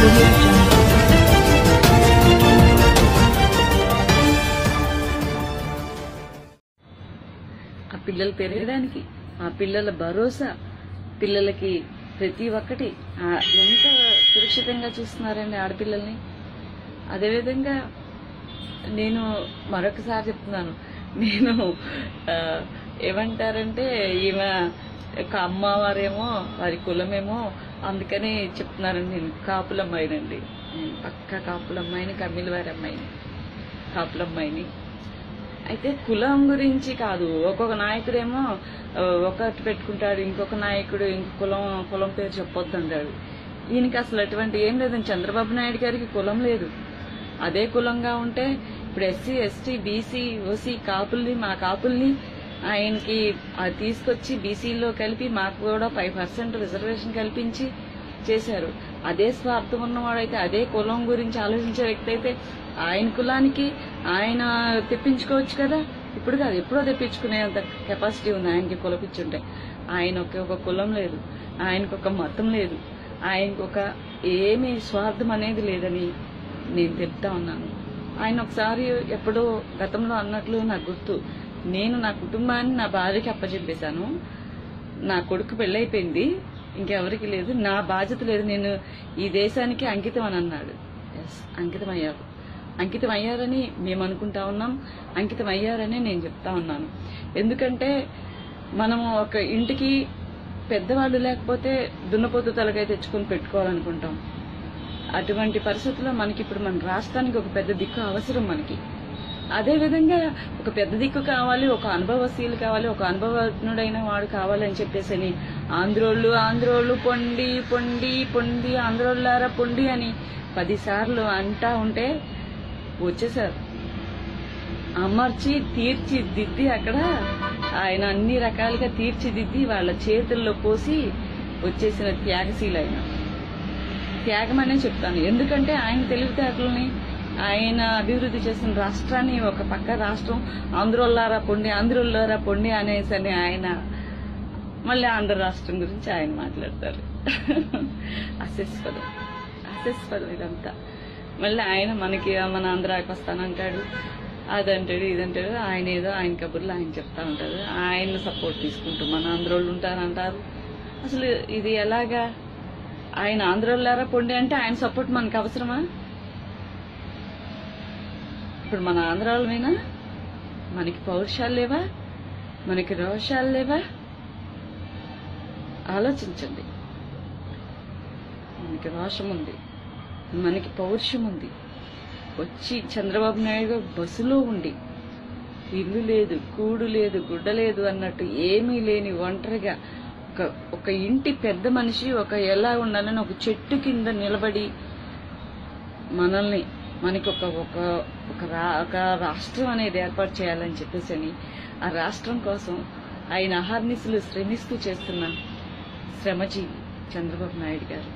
audio jungle. ఆ పిల్లలు పెరగడానికి, ఆ పిల్లల భరోసా, పిల్లలకి ప్రతి ఒక్కటి ఎంత సురక్షితంగా చూస్తున్నారండి ఆడపిల్లల్ని. అదేవిధంగా నేను మరొకసారి చెప్తున్నాను, నేను ఏమంటారంటే ఈమె ఒక అమ్మవారేమో వారి కులమేమో అందుకని చెప్తున్నారండి. నేను కాపులమ్మాయినండి, నేను పక్క కాపులమ్మాయిని, కమ్మిల వారి అమ్మాయిని, కాపులమ్మాయిని. అయితే కులం గురించి కాదు, ఒక్కొక్క నాయకుడేమో ఒకటి పెట్టుకుంటాడు, ఇంకొక నాయకుడు ఇంకో కులం పేరు చెప్పొద్దు అంటాడు. ఈయనకి అసలు అటువంటి ఏం లేదండి. చంద్రబాబు నాయుడు గారికి కులం లేదు. అదే కులంగా ఉంటే ఇప్పుడు ఎస్సీ, ఎస్టీ, బీసీ, ఓసీ కాపుల్ని, మా కాపుల్ని ఆయనకి తీసుకొచ్చి బీసీలో కలిపి మాకు కూడా 5% రిజర్వేషన్ కల్పించి చేశారు. అదే స్వార్థం ఉన్నవాడైతే, అదే కులం గురించి ఆలోచించే వ్యక్తి అయితే ఆయన కులానికి ఆయన తెప్పించుకోవచ్చు కదా. ఇప్పుడు కాదు, ఎప్పుడో తెప్పించుకునేంత కెపాసిటీ ఉంది ఆయనకి కులపిచ్చుంటే. ఆయన ఒక కులం లేదు, ఆయనకు ఒక మతం లేదు, ఆయనకు ఒక ఏమీ స్వార్థం అనేది లేదని నేను చెప్తా ఉన్నాను. ఆయన ఒకసారి ఎప్పుడో గతంలో అన్నట్లు నాకు గుర్తు, నేను నా కుటుంబాన్ని నా భార్యకి అప్పచెప్పేశాను, నా కొడుకు పెళ్ళైపోయింది, ఇంకెవరికి లేదు, నా బాధ్యత లేదు, నేను ఈ దేశానికి అంకితం అని అన్నాడు. ఎస్, అంకితం అయ్యారు. అంకితం అయ్యారని మేము అనుకుంటా ఉన్నాం, అంకితం అయ్యారని నేను చెప్తా ఉన్నాను. ఎందుకంటే మనము ఒక ఇంటికి పెద్దవాళ్ళు లేకపోతే దున్నపోతు తలకాయ తెచ్చుకొని పెట్టుకోవాలనుకుంటాం. అటువంటి పరిస్థితుల్లో మనకి ఇప్పుడు మన రాష్ట్రానికి ఒక పెద్ద దిక్కు అవసరం మనకి. అదేవిధంగా ఒక పెద్ద దిక్కు కావాలి, ఒక అనుభవశీలు కావాలి, ఒక అనుభవజ్ఞుడైన వాడు కావాలని చెప్పేసి ఆంధ్రోళ్ళు పొండి పొండి పొండి, ఆంధ్రోళ్ళారా పొండి అని 10 సార్లు అంటా ఉంటే వచ్చేసారు. అమర్చి తీర్చిదిద్ది అక్కడ ఆయన అన్ని రకాలుగా తీర్చిదిద్ది వాళ్ళ చేతుల్లో పోసి వచ్చేసిన త్యాగశీలు ఆయన. త్యాగం అనే చెప్తాను. ఎందుకంటే ఆయన తెలివితేటలని, ఆయన అభివృద్ధి చేసిన రాష్ట్రాన్ని, ఒక పక్క రాష్ట్రం ఆంధ్రోళ్ళారా పొండి అనేసి అని ఆయన మళ్ళీ ఆంధ్ర రాష్ట్రం గురించి ఆయన మాట్లాడతారు. అసెస్పదం ఇదంతా. మళ్ళీ ఆయన మనకి మన ఆంధ్రాకి వస్తానంటాడు, అదంటాడు, ఇదంటాడు. ఆయన ఏదో ఆయన కబుర్లు ఆయన చెప్తా ఉంటారు. ఆయన సపోర్ట్ తీసుకుంటూ మన ఆంధ్రోళ్ళు ఉంటారంటారు. అసలు ఇది ఎలాగా? ఆయన ఆంధ్రోళ్ళారా పొండి అంటే ఆయన సపోర్ట్ మనకు అవసరమా? ఇప్పుడు మన ఆంధ్రాలమైనా మనకి పౌరుషాలు లేవా? మనకి రోషాలు లేవా? ఆలోచించండి. మనకి రోషం ఉంది, మనకి పౌరుషం ఉంది. వచ్చి చంద్రబాబు నాయుడు బస్సులో ఉండి ఇల్లు లేదు, కూడు లేదు, గుడ్డ లేదు అన్నట్టు ఏమీ లేని ఒంటరిగా ఒక ఇంటి పెద్ద మనిషి ఒక ఎలా ఉండాలని ఒక చెట్టు కింద నిలబడి మనకి ఒక రాష్ట్రం అనేది ఏర్పాటు చేయాలని చెప్పేసి ఆ రాష్ట్రం కోసం ఆయన అహర్నిశలు శ్రమిస్తూ చేస్తున్న శ్రమజీవి చంద్రబాబు నాయుడు గారు.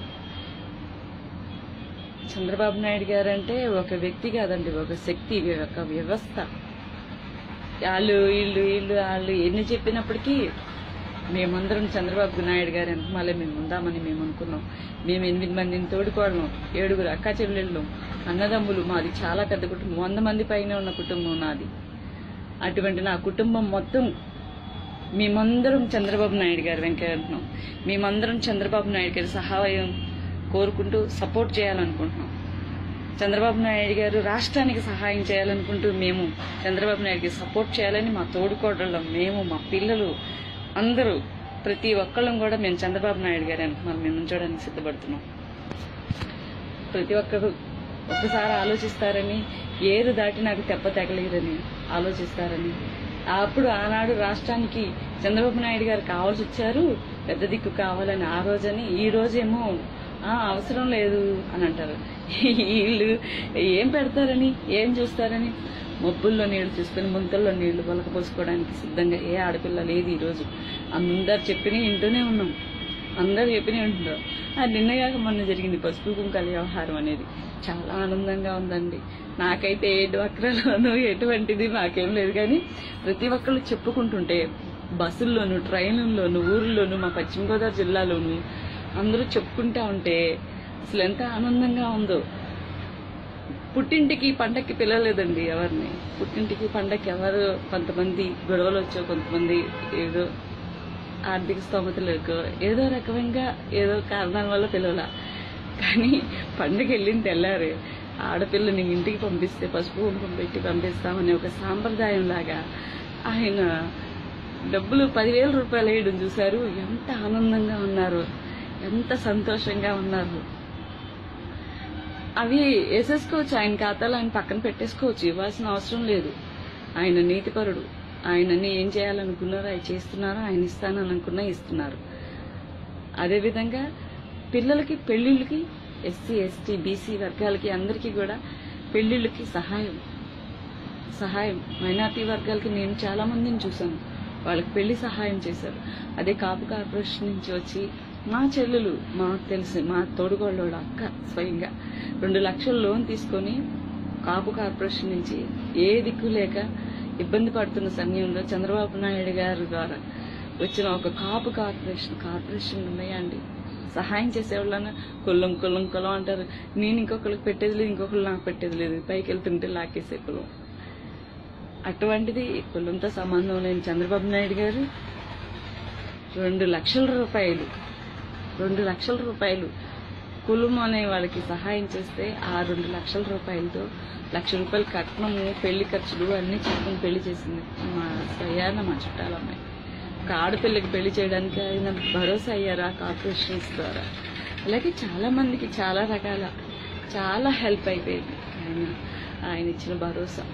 చంద్రబాబు నాయుడు గారు అంటే ఒక వ్యక్తి కాదండి, ఒక శక్తి, ఒక వ్యవస్థ. వాళ్ళు ఎన్ని చెప్పినప్పటికీ మేమందరం చంద్రబాబు నాయుడు గారు వెనకమాలే మేము ఉందామని మేము అనుకున్నాం. మేము 8 మందిని తోడుకోవడం, 7 అక్కా చెల్లెళ్ళు, అన్నదమ్ములు. మాది చాలా పెద్ద కుటుంబం, 100 మంది పైన ఉన్న కుటుంబం నాది. అటువంటి నా కుటుంబం మొత్తం మేమందరం చంద్రబాబు నాయుడు గారు వెంకయ్యంటున్నాం. మేమందరం చంద్రబాబు నాయుడు గారి సహాయం కోరుకుంటూ సపోర్ట్ చేయాలనుకుంటున్నాం. చంద్రబాబు నాయుడు గారు రాష్ట్రానికి సహాయం చేయాలనుకుంటూ మేము చంద్రబాబు నాయుడుకి సపోర్ట్ చేయాలని మా తోడుకోవడం, మేము, మా పిల్లలు అందరూ, ప్రతి ఒక్కళ్ళం కూడా మేము చంద్రబాబు నాయుడు గారు అనుకున్నాం, మేము ఉంచడానికి సిద్ధపడుతున్నాం. ప్రతి ఒక్కరు ఒక్కసారి ఆలోచిస్తారని, ఏరు దాటి నాకు తెప్ప తగలేరని ఆలోచిస్తారని. అప్పుడు ఆనాడు రాష్ట్రానికి చంద్రబాబు నాయుడు గారు కావాల్సి వచ్చారు, పెద్ద దిక్కు కావాలని ఆ రోజని. ఈ రోజేమో అవసరం లేదు అని అంటారు. వీళ్ళు ఏం పెడతారని, ఏం చూస్తారని మబ్బుల్లో నీళ్లు చూసుకుని ముంతల్లో నీళ్లు పొలకపోసుకోవడానికి సిద్ధంగా ఏ ఆడపిల్ల లేదు ఈరోజు. అందరు చెప్పినా వింటూనే ఉన్నాం, అందరు చెప్పినే ఉంటున్నారు. అది నిన్నగాక మొన్న జరిగింది పసుపు కుంకాల వ్యవహారం అనేది. చాలా ఆనందంగా ఉందండి. నాకైతే ఏ డ్వాక్రాలోనూ ఎటువంటిది నాకేం లేదు, కానీ ప్రతి ఒక్కళ్ళు చెప్పుకుంటుంటే బస్సుల్లోనూ, ట్రైన్లలోనూ, ఊర్లోనూ, మా పశ్చిమ గోదావరి జిల్లాలోనూ అందరూ చెప్పుకుంటా ఉంటే అసలు ఎంత ఆనందంగా ఉందో. పుట్టింటికి పండక్కి పిలవలేదండి ఎవరిని. పుట్టింటికి పండక్కి ఎవరు, కొంతమంది గొడవలు వచ్చో, కొంతమంది ఏదో ఆర్థిక స్తోమత లేక ఏదో రకంగా ఏదో కారణాల వల్ల పిలవల. కానీ పండుగ వెళ్ళిన తెల్లారే ఆడపిల్లని ఇంటికి పంపిస్తే పసుపు కుంకుమ పెట్టి పంపిస్తామని ఒక సాంప్రదాయం లాగా ఆయన డబ్బులు 10,000 రూపాయలు వేయడం చూశారు. ఎంత ఆనందంగా ఉన్నారు, ఎంత సంతోషంగా ఉన్నారు. అవి వేసేసుకోవచ్చు, ఆయన ఖాతాలో ఆయన పక్కన పెట్టేసుకోవచ్చు, ఇవ్వాల్సిన అవసరం లేదు. ఆయన నీతిపరుడు. ఆయనని ఏం చేయాలనుకున్నారో ఆయన చేస్తున్నారు, ఆయన ఇస్తానని అనుకున్నా ఇస్తున్నారు. అదేవిధంగా పిల్లలకి పెళ్లిళ్ళకి ఎస్సీ ఎస్టీ బీసీ వర్గాలకి అందరికీ కూడా పెళ్లిళ్ళకి సహాయం మైనార్టీ వర్గాలకి నేను చాలా మందిని చూశాను, వాళ్ళకి పెళ్లి సహాయం చేశారు. అదే కాపు కార్పొరేషన్ నుంచి వచ్చి మా చెల్లెలు, మాకు తెలిసి మా తోడుగోళ్ళ అక్క స్వయంగా 2 లక్షల లోన్ తీసుకొని కాపు కార్పొరేషన్ నుంచి ఏ దిక్కు లేక ఇబ్బంది పడుతున్న సమయంలో చంద్రబాబు నాయుడు గారి ద్వారా వచ్చిన ఒక కాపు కార్పొరేషన్ ఉన్నాయా అండి. సహాయం చేసేవాళ్ళని కులం అంటారు. నేను ఇంకొకరికి పెట్టేది లేదు, ఇంకొకరు నాకు పెట్టేది లేదు, పైకి వెళ్తుంటే లాకేసే కులం. అటువంటిది కులంతో సంబంధం లేని చంద్రబాబు నాయుడు గారు 2 లక్షల రూపాయలు కులం అనే వాళ్ళకి సహాయం చేస్తే ఆ 2 లక్షల రూపాయలతో 1,00,000 రూపాయలు కట్నము, పెళ్లి ఖర్చులు అన్ని చేసుకుని పెళ్లి చేసింది మా స్వయాన మా చుట్టాలమ్మాయి. ఒక ఆడపిల్లకి పెళ్లి చేయడానికి ఆయన భరోసా అయ్యారు ఆ కార్పొరేషన్స్ ద్వారా. అలాగే చాలా మందికి చాలా రకాల చాలా హెల్ప్ అయిపోయింది ఆయన ఇచ్చిన భరోసా.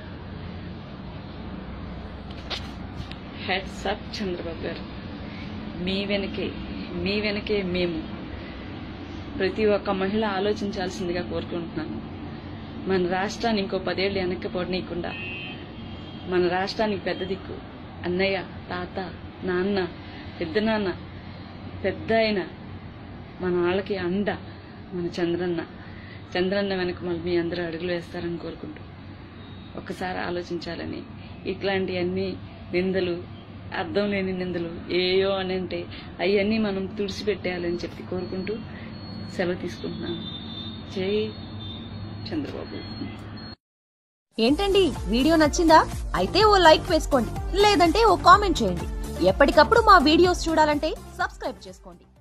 హెడ్స్ అప్ చంద్రబాబు గారు, మీ వెనకే మేము. ప్రతి ఒక్క మహిళ ఆలోచించాల్సిందిగా కోరుకుంటున్నాను. మన రాష్ట్రాన్ని ఇంకో 10 ఏళ్ళు వెనక్కి పోనీయకుండా, మన రాష్ట్రానికి పెద్ద దిక్కు అన్నయ్య, తాత, నాన్న, పెద్దనాన్న, పెద్ద ఆయన, మన వాళ్ళకి అండ మన చంద్రన్న వెనక మళ్ళీ మీ అందరూ అడుగులు వేస్తారని కోరుకుంటూ ఒక్కసారి ఆలోచించాలని, ఇట్లాంటివన్నీ నిందలు, అర్థం లేని నిందలు ఏయో అని అంటే అవన్నీ మనం తుడిచిపెట్టేయాలని చెప్పి కోరుకుంటూ సెలవు తీసుకుంటున్నాను. జై చంద్రబాబు. ఏంటండి, వీడియో నచ్చిందా? అయితే ఓ లైక్ వేసుకోండి, లేదంటే ఓ కామెంట్ చేయండి. ఎప్పటికప్పుడు మా వీడియోస్ చూడాలంటే సబ్స్క్రైబ్ చేసుకోండి.